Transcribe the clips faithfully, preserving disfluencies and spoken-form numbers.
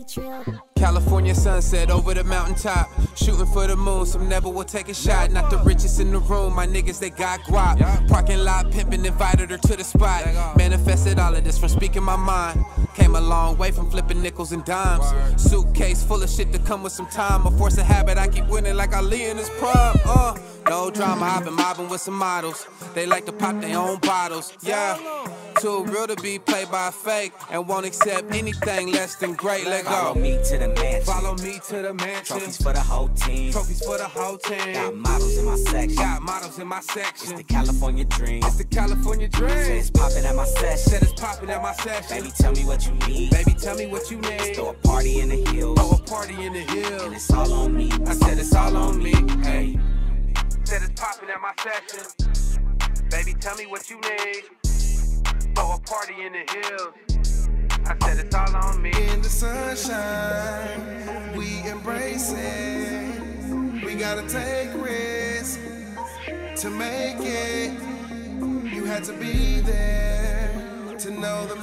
California sunset over the mountaintop, shooting for the moon, some never will take a shot. Not the richest in the room, my niggas they got guap. Parking lot pimping, invited her to the spot. Manifested all of this from speaking my mind. Came a long way from flipping nickels and dimes. Suitcase full of shit to come with some time. A force of habit, I keep winning like Ali in his prime. Uh, no drama, I've been mobbing with some models. They like to pop their own bottles, yeah. Too real to be played by a fake, and won't accept anything less than great. Let go. Follow me to the mansion. Follow me to the mansion. Trophies for the whole team. Trophies for the whole team. Got models in my section. Got models in my section. It's the California dream. It's the California dream. Said it's popping at my session. Said it's popping at my session. Baby, tell me what you need. Baby, tell me what you need. Let's throw a party in the hills. Throw a party in the hills. And it's all on me. I said it's all on me. Hey. Said it's popping at my session. Baby, tell me what you need. Throw a party in the hills. I said it's all on me. In the sunshine, we embrace it. We gotta take risks to make it. You had to be there to know the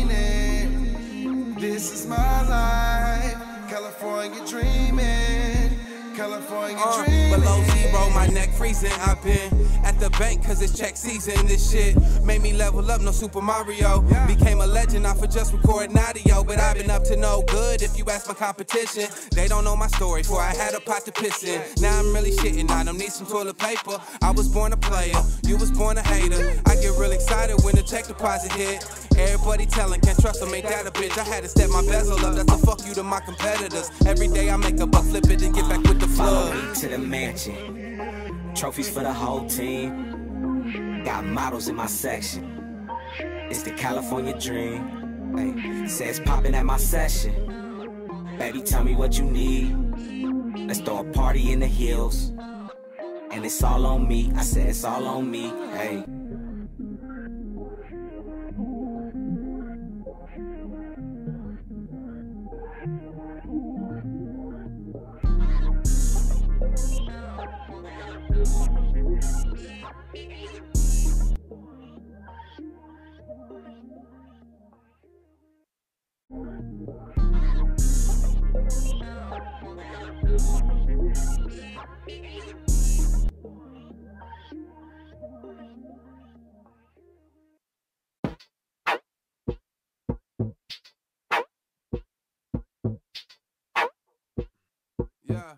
meaning. This is my life, California dreaming. California uh, dreaming. Below zero, my neck freezing. I've been at the bank cause it's check season. This shit made me level up, no Super Mario. Became a legend off of just recording audio. But I've been up to no good if you ask my competition. They don't know my story, before I had a pot to piss in. Now I'm really shitting, I don't need some toilet paper. I was born a player, you was born a hater. I get real excited when the check deposit hit. Everybody telling, can't trust them, ain't that a bitch. I had to step my bezel up, that's a fuck you to my competitors. Every day I make a buck, flip it and get back with the Follow flood. me to the mansion. Trophies for the whole team. Got models in my section. It's the California dream. Hey, says popping at my session. Baby, tell me what you need. Let's throw a party in the hills. And it's all on me. I said it's all on me. Hey. Yeah.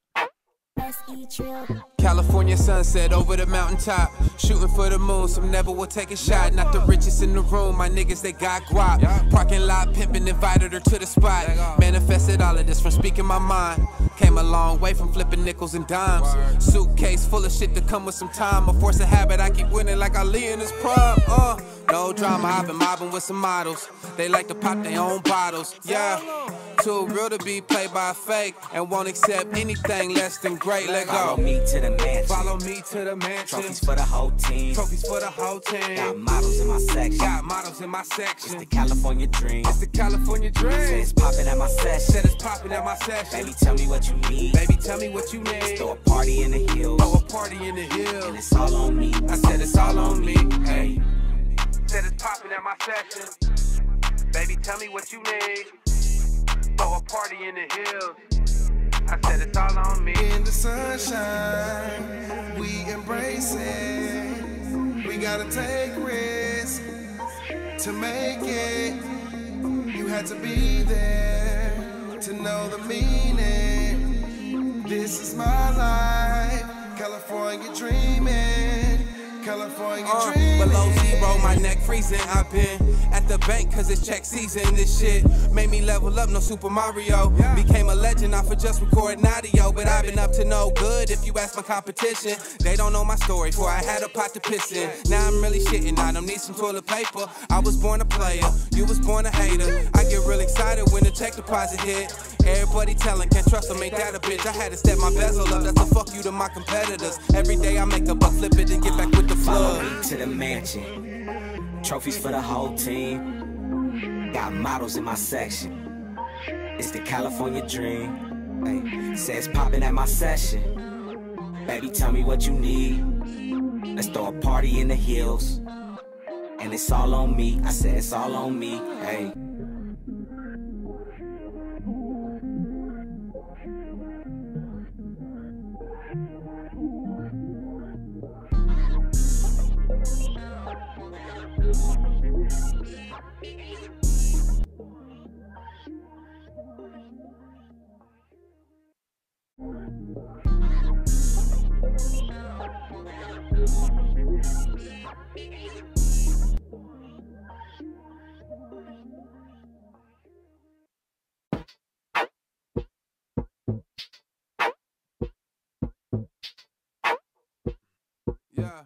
California sunset over the mountaintop, shooting for the moon, some never will take a shot. Not the richest in the room, my niggas they got guap. Parking lot pimping, invited her to the spot. Manifested all of this from speaking my mind. Came a long way from flipping nickels and dimes. Suitcase full of shit to come with some time. A force of habit, I keep winning like Ali in his prime. Uh, no drama, I've been mobbing with some models. They like to pop their own bottles, yeah. Too real to be played by a fake, and won't accept anything less than great. Let go. Follow me to the mansion. Follow me to the mansion. Trophies for the whole team. Trophies for the whole team. Got models in my section. Got models in my section. It's the California dream. It's the California dream. Said it's popping at my session. Said it's popping at my session. Baby, tell me what you need. Baby, tell me what you need. Let's throw a party in the hills. Throw a party in the hills. And it's all on me. I said it's all on me. Hey. Said it's popping at my session. Baby, tell me what you need. Throw a party in the hills. I said it's all on me. In the sunshine, we embrace it. We gotta take risks to make it. You had to be there to know the meaning. This is my life, California dreaming. California uh, dreaming. Below zero, my neck freezing. I've been at the bank cause it's check season. This shit made me level up, no Super Mario. Became a legend off of just recording audio. But I've been up to no good if you ask my competition. They don't know my story, before I had a pot to piss in. Now I'm really shitting, I don't need some toilet paper. I was born a player, you was born a hater. I get real excited when the check deposit hit. Everybody telling, can't trust them, ain't that a bitch. I had to step my bezel up, that's a fuck you to my competitors. Every day I make a buck, flip it and get back with the Follow flood. me to the mansion. Trophies for the whole team. Got models in my section. It's the California dream. Hey, says popping at my session. Baby, tell me what you need. Let's throw a party in the hills. And it's all on me. I said it's all on me. Hey. Yeah.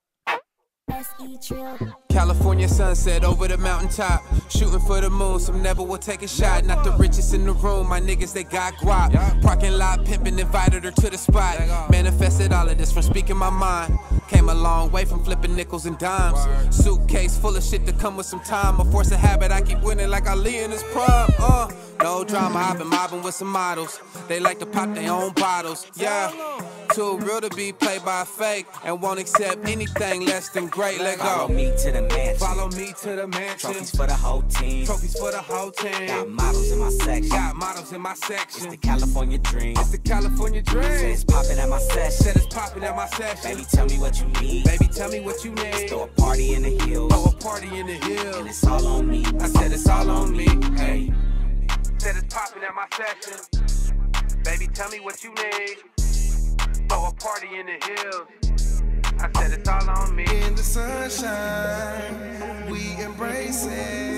California sunset over the mountaintop, shooting for the moon, some never will take a shot. Not the richest in the room, my niggas they got guap. Parking lot pimping, invited her to the spot. Manifested all of this from speaking my mind. Came a long way from flipping nickels and dimes. Suitcase full of shit to come with some time. A force of habit, I keep winning like Ali in his prime. Uh, no drama, I've been mobbing with some models. They like to pop their own bottles. Yeah. Too real to be played by a fake, and won't accept anything less than great. Let go. Follow me to the mansion. Follow me to the mansion. Trophies for the whole team. Trophies for the whole team. Got models in my section. Got models in my section. It's the California dream. It's the California dream. Said it's popping at my session. Said it's popping at my session. Baby, tell me what you need. Baby, tell me what you need. Let's throw a party in the hills. Throw a party in the hills. And it's all on me. I said it's all on me. Hey. Said it's popping at my session. Baby, tell me what you need. Throw a party in the hills. I said it's all on me. In the sunshine, we embrace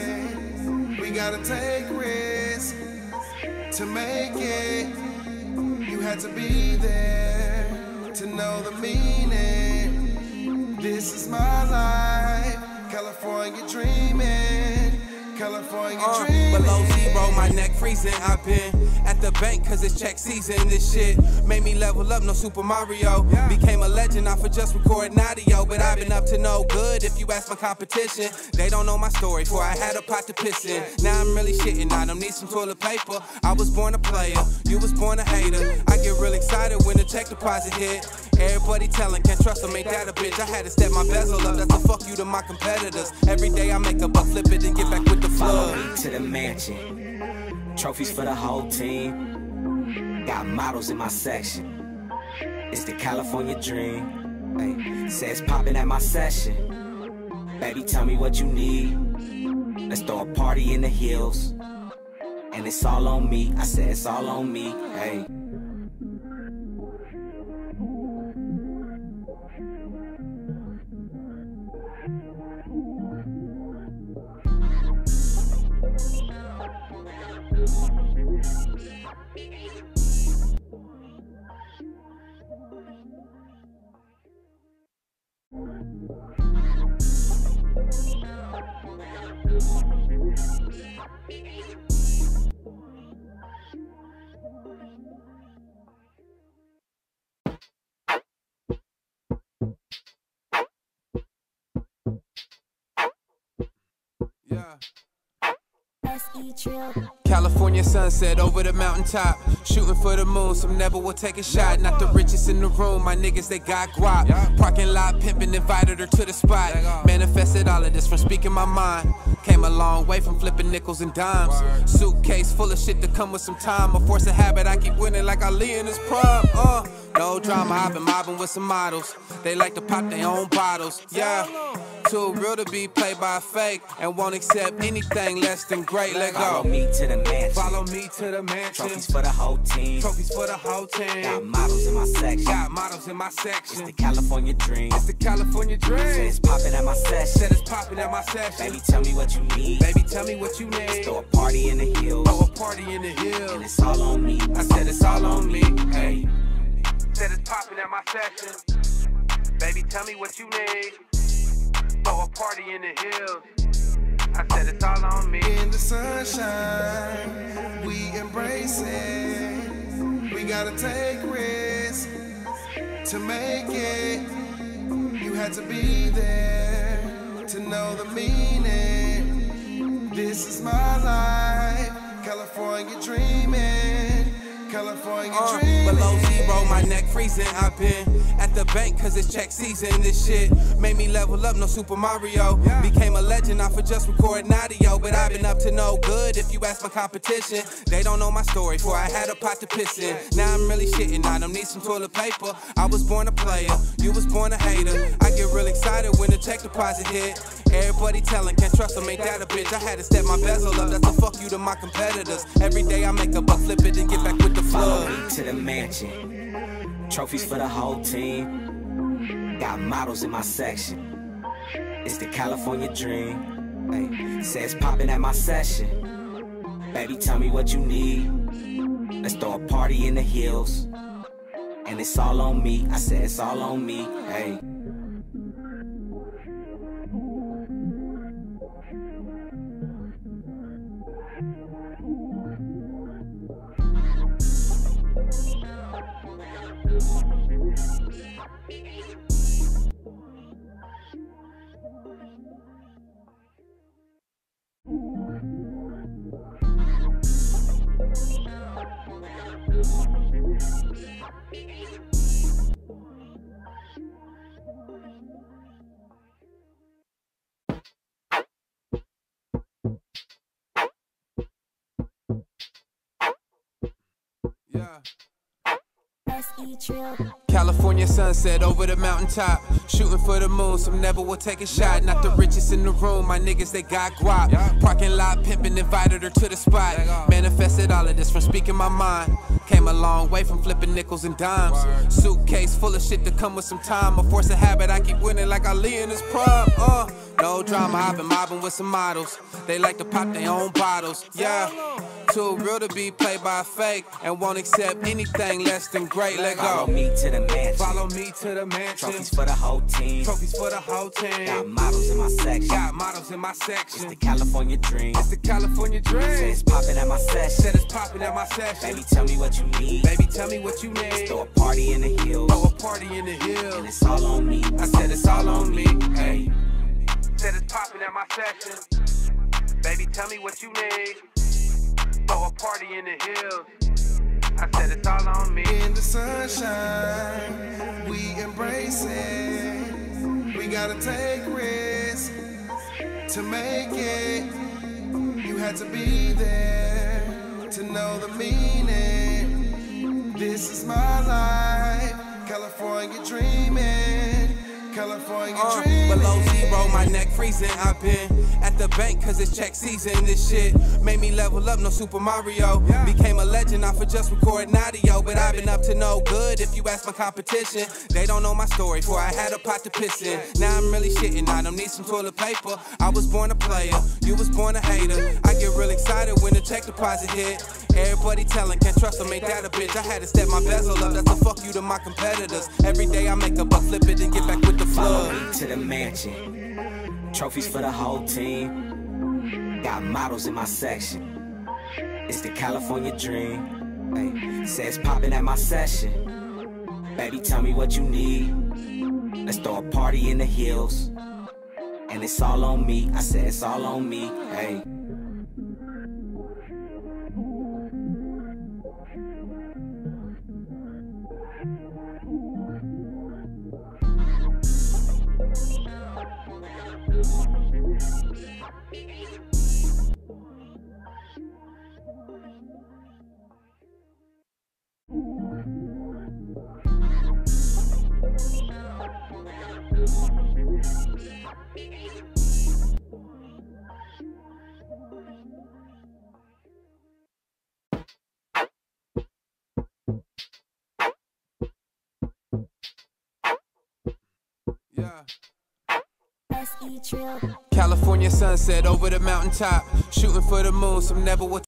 it. We gotta take risks to make it. You had to be there to know the meaning. This is my life, California dreaming. California uh, dreaming. Below zero, my neck freezing. I've been at the bank cause it's check season. This shit made me level up, no Super Mario. Became a legend off of just recording audio. But I've been up to no good if you ask my competition. They don't know my story, for I had a pot to piss in. Now I'm really shitting on them, need some toilet paper. I was born a player, you was born a hater. I get real excited when the check deposit hit. Everybody telling, can't trust them, ain't that a bitch. I had to step my bezel up, that's a fuck you to my competitors. Every day I make a buck, flip it and get back with the Follow flood. me to the mansion. Trophies for the whole team. Got models in my section. It's the California dream. Hey, says popping at my session. Baby, tell me what you need. Let's throw a party in the hills. And it's all on me. I said it's all on me. Hey. Yeah. California sunset over the mountaintop, shooting for the moon, some never will take a shot. Not the richest in the room, my niggas they got guap. Parking lot pimping, invited her to the spot. Manifested all of this from speaking my mind. Came a long way from flipping nickels and dimes. Suitcase full of shit to come with some time. A force of habit, I keep winning like Ali in his prime. Uh, no drama, I've been mobbing with some models. They like to pop their own bottles. Yeah. Too real to be played by a fake, and won't accept anything less than great. Let go. Follow me to the mansion. Follow me to the mansion. Trophies for the whole team. Trophies for the whole team. Got models in my section. Got models in my section. It's the California dream. It's the California dream. Said it's popping at my session. Said it's popping at my session. Baby, tell me what you need. Baby, tell me what you need. Let's throw a party in the hills. Throw a party in the hills. And it's all on me. I said it's all on me. Hey. Said it's popping at my session. Baby, tell me what you need. Throw a party in the hills. I said it's all on me. In the sunshine, we embrace it. We gotta take risks to make it. You had to be there to know the meaning. This is my life, California dreaming. California uh, dreaming. Below zero, my neck freezing. I've been at the bank cause it's check season. This shit made me level up, no Super Mario. Became a legend off of just recording audio. But I've been up to no good if you ask my competition. They don't know my story, for I had a pot to piss in. Now I'm really shitting on them, need some toilet paper. I was born a player, you was born a hater. I get real excited when the check deposit hit. Everybody telling, can't trust them, ain't that a bitch. I had to step my bezel up, that's a fuck you to my competitors. Every day I make a buck, flip it and get back with the Follow flood. me to the mansion. Trophies for the whole team. Got models in my section. It's the California dream. Hey, says popping at my session. Baby, tell me what you need. Let's throw a party in the hills. And it's all on me. I said it's all on me. Hey. Yeah. California sunset over the mountaintop, shooting for the moon, some never will take a shot. Not the richest in the room, my niggas they got guap. Parking lot pimping, invited her to the spot. Manifested all of this from speaking my mind. Came a long way from flipping nickels and dimes. Suitcase full of shit to come with some time. A force of habit, I keep winning like Ali in his prime. Uh, no drama, I've been mobbing with some models. They like to pop their own bottles. Yeah. Too real to be played by a fake, and won't accept anything less than great. Let go. Follow me to the mansion. Follow me to the mansion. Trophies for the whole team. Trophies for the whole team. Got models in my section. Got models in my section. It's the California dream. It's the California dream. Said it's popping at my session. Said it's popping at my session. Baby, tell me what you need. Baby, tell me what you need. Let's throw a party in the hills. Throw a party in the hills. And it's all on me. I said it's all on me. Hey. Said it's popping at my session. Baby, tell me what you need. Throw a party in the hills. I said it's all on me. In the sunshine, we embrace it. We gotta take risks to make it. You had to be there to know the meaning. This is my life, California dreaming. California uh, dreaming. Below zero, my neck freezing. I've been at the bank cause it's check season. This shit made me level up, no Super Mario. Became a legend off of just recording audio. But I've been up to no good if you ask my competition. They don't know my story, for I had a pot to piss in. Now I'm really shitting, I don't need some toilet paper. I was born a player, you was born a hater. I get real excited when the check deposit hit. Everybody telling, can't trust them, ain't that a bitch. I had to step my bezel up, that's a fuck you to my competitors. Every day I make a buck, flip it and get back with the Follow flood. me to the mansion. Trophies for the whole team. Got models in my section. It's the California dream. Hey, says popping at my session. Baby, tell me what you need. Let's throw a party in the hills. And it's all on me. I said it's all on me. Hey. Yeah. California sunset over the mountaintop, shooting for the moon, some never will